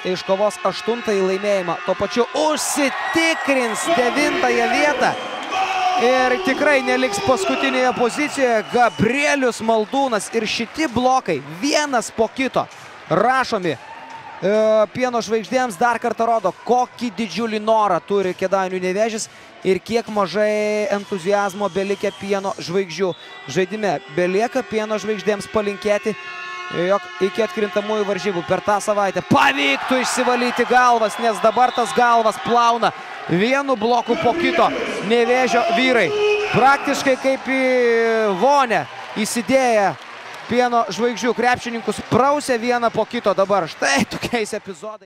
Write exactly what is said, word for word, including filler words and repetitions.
iškovos aštuntąjį laimėjimą. Tuo pačiu užsitikrins devintąją vietą. Ir tikrai neliks paskutinėje pozicijoje Gabrielius Maldūnas. Ir šiti blokai vienas po kito rašomi e, Pieno žvaigždėms dar kartą rodo, kokį didžiulį norą turi Kėdainių Nevėžis ir kiek mažai entuziazmo belikę Pieno žvaigždžių žaidime. Belieka Pieno žvaigždėms palinkėti, jog iki atkrintamųjų varžybų per tą savaitę pavyktų išsivalyti galvas, nes dabar tas galvas plauna vienu bloku po kito Nevėžio vyrai. Praktiškai kaip į vonę įsidėję Pieno žvaigždžių krepšininkus prausia vieną po kito dabar. Štai tokiais epizodais.